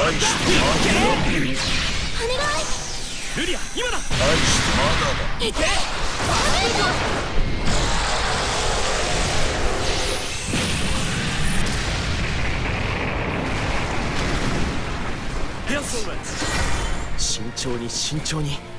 ルリア、今だ。 いけ。 ヘアソー慎重に慎重に。